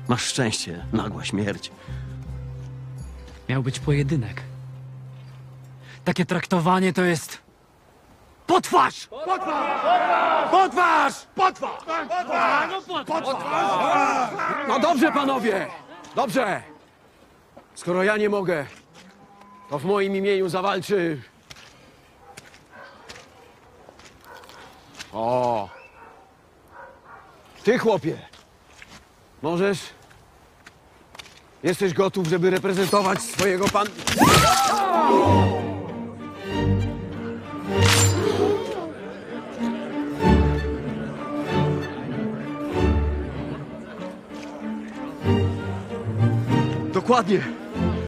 Masz szczęście, nagła śmierć. Miał być pojedynek. Takie traktowanie to jest... Potwarz! Potwarz! No dobrze, panowie! Dobrze! Skoro ja nie mogę, to w moim imieniu zawalczy... O! Ty, chłopie! Możesz? Jesteś gotów, żeby reprezentować swojego pan... Dokładnie.